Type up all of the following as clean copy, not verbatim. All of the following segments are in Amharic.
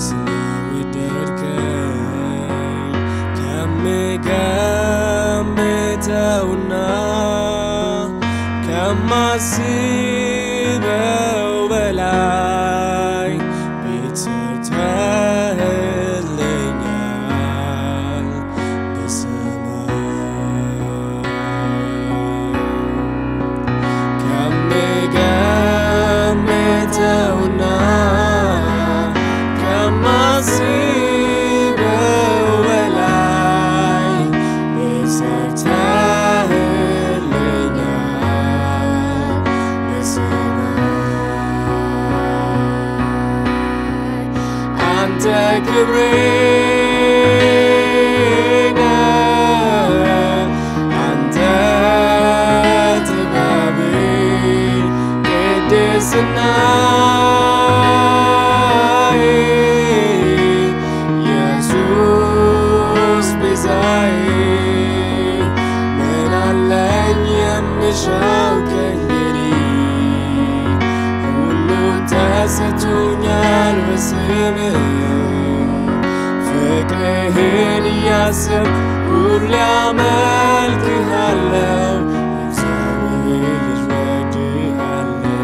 ስለወደድከኝ ከምገምተውና ከማስበው በላይ ቤት ሰርተህልኛል በሰማይ ከምገምተውና ከማስበው በላይ ቤት ሰርተህልኛል በሰማይ አንተ ክብሬ ነህ አንተ ጥበቤ ቅድስናዬ ኢየሱስ ቤዛዬ ምን አለኝ የምሻው ከእንግዲህ ሁሉ ተሰጥቶኛል በስምህ ፍቅርህን እያሰብኩ ሁሌ አመልክሃለሁ እግዚአብሔር ልጅ ወድሃለሁ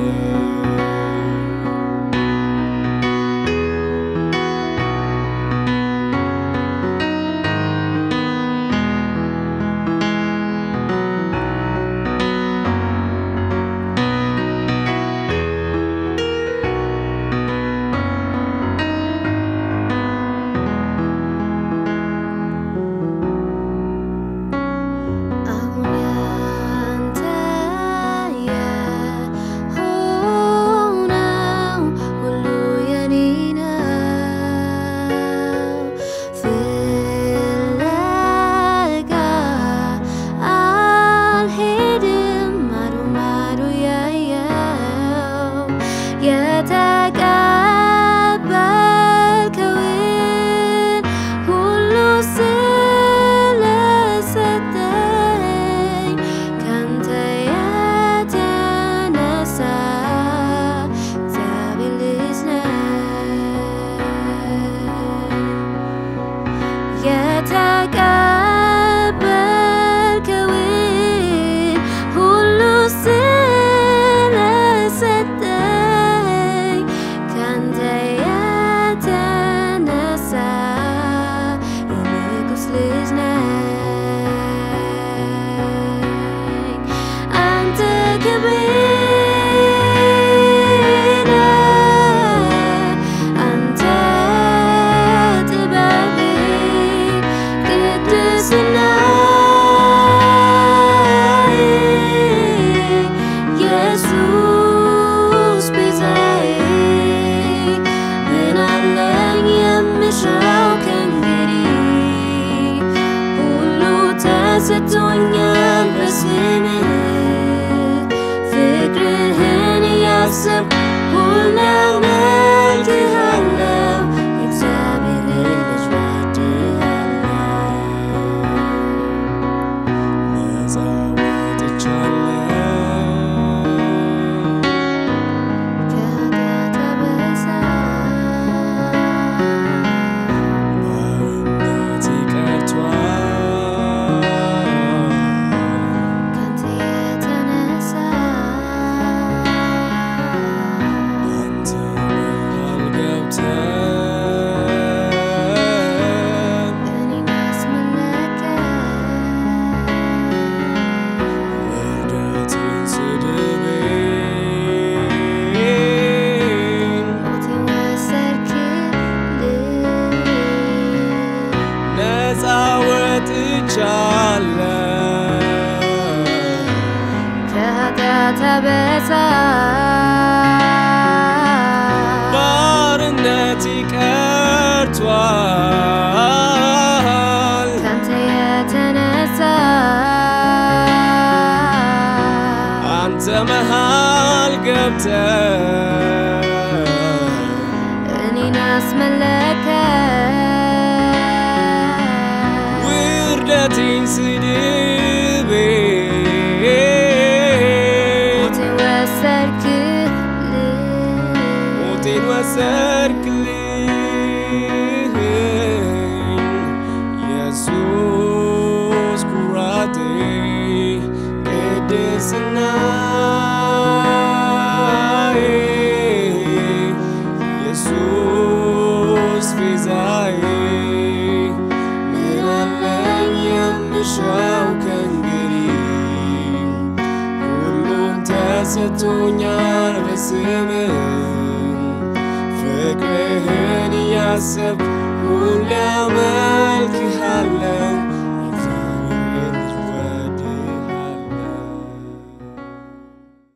የተቀበልከውን ሁሉ ስለሰጠኝ ካንተ የተነሳ እግዚአብሔር ልጅ ነኝ የተቀበልከውን ሁሉ ስለሰጠኝ ካንተ የተነሳ የንጉሥ ልጅ ነኝ አንተ ክብሬ ነህ አንተ ጥበቤ ቅድስናዬ ኢየሱስ ቤዛዬ ምን አለኝ የምሻው ከእንግዲህ ሁሉ ተሰጥቶኛል በስምህ ፍቅርህን እያሰብኩ ሁሌ አመልክሃለሁ እግዚአብሔር ልጅ ወድሃለሁ ነፃ ወጥቻለሁ ከኃጢአት አበሳ ባርነቴ ቀርቷል ካንተ የተነሳ አንተ መሃል ገብተህ እኔን አስመለጥከኝ ውርደቴን ስድቤን ሞቴን ወሰድክልኝ ነፃ ወጥቻለሁ ከኃጢአት አበሳ ባርነቴ ቀርቷል ካንተ የተነሳ አንተ መሃል ገብተህ እኔን አስመለጥከኝ ውርደቴን ስድቤን ሞቴን ወሰድክልኝ ስምህን ፍቅርህን እያሰብኩ ሁሌ